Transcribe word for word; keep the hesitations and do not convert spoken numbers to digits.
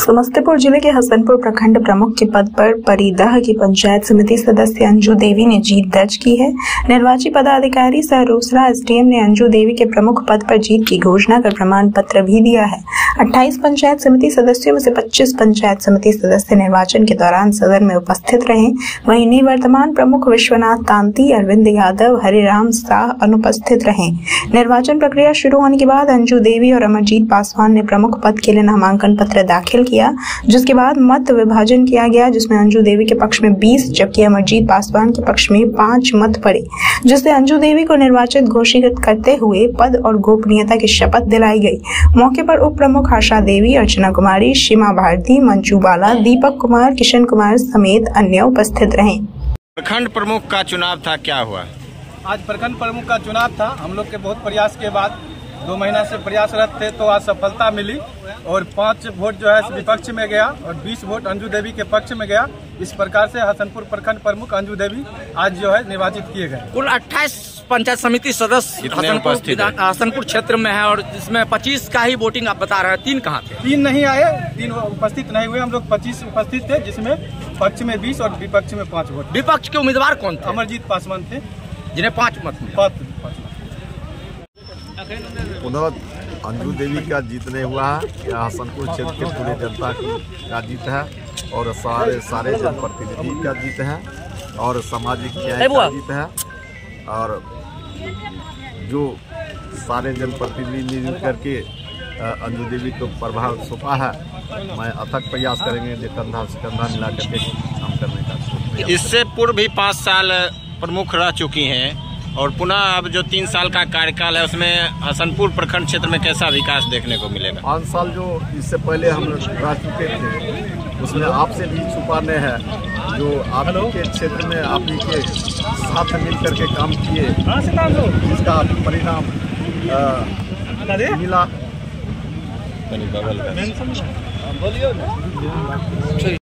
समस्तीपुर जिले के हसनपुर प्रखंड प्रमुख के पद पर परिदह की पंचायत समिति सदस्य अंजू देवी ने जीत दर्ज की है। निर्वाची पदाधिकारी सह रोसड़ा एसडीएम ने अंजू देवी के प्रमुख पद पर जीत की घोषणा कर प्रमाण पत्र भी दिया है। अट्ठाईस पंचायत समिति सदस्यों में से पच्चीस पंचायत समिति सदस्य निर्वाचन के दौरान सदन में उपस्थित रहे। वहीं निवर्तमान प्रमुख विश्वनाथ तांती, अरविंद यादव, हरिराम शाह अनुपस्थित रहे। निर्वाचन प्रक्रिया शुरू होने के बाद अंजू देवी और अमरजीत पासवान ने प्रमुख पद के लिए नामांकन पत्र दाखिल किया, जिसके बाद मत विभाजन किया गया, जिसमें अंजू देवी के पक्ष में बीस जबकि अमरजीत पासवान के पक्ष में पाँच मत पड़े, जिससे अंजू देवी को निर्वाचित घोषित करते हुए पद और गोपनीयता की शपथ दिलाई गई। मौके पर उप प्रमुख आशा देवी, अर्चना कुमारी, सीमा भारती, मंजू बाला, दीपक कुमार, किशन कुमार समेत अन्य उपस्थित रहे। प्रखंड प्रमुख का चुनाव था, क्या हुआ? आज प्रखंड प्रमुख का चुनाव था। हम लोग के बहुत प्रयास के बाद दो महीना से प्रयासरत थे तो आज सफलता मिली और पाँच वोट जो है विपक्ष में गया और बीस वोट अंजू देवी के पक्ष में गया। इस प्रकार से हसनपुर प्रखंड प्रमुख अंजू देवी आज जो है निर्वाचित किए गए। कुल अट्ठाईस पंचायत समिति सदस्य हसनपुर हसनपुर क्षेत्र में है और इसमें पच्चीस का ही वोटिंग आप बता रहे हैं। तीन कहाँ थे? तीन नहीं आए, तीन उपस्थित नहीं हुए। हम लोग पच्चीस उपस्थित थे, जिसमें पक्ष में बीस और विपक्ष में पाँच वोट। विपक्ष के उम्मीदवार कौन थे? अमरजीत पासवान थे, जिन्हें पाँच मत मिले। पुनः अंजू देवी का जीत नहीं हुआ है। यह हसनपुर क्षेत्र के पूरे जनता की का जीत है और सारे सारे जनप्रतिनिधि का जीत है और सामाजिक न्याय का जीत है और जो सारे जनप्रतिनिधि मिल करके अंजू देवी को प्रभाव सौंपा है। मैं अथक प्रयास करेंगे जो कंधा से कंधा मिला करके काम करने का। इससे पूर्व भी पाँच साल प्रमुख रह चुकी हैं और पुनः अब जो तीन साल का कार्यकाल है उसमें हसनपुर प्रखंड क्षेत्र में कैसा विकास देखने को मिलेगा? पाँच साल जो इससे पहले हम रह चुके थे उसमें आपसे भी छुपाने हैं जो आपके क्षेत्र में आप के साथ मिल करके काम किए, जिसका परिणाम मिला।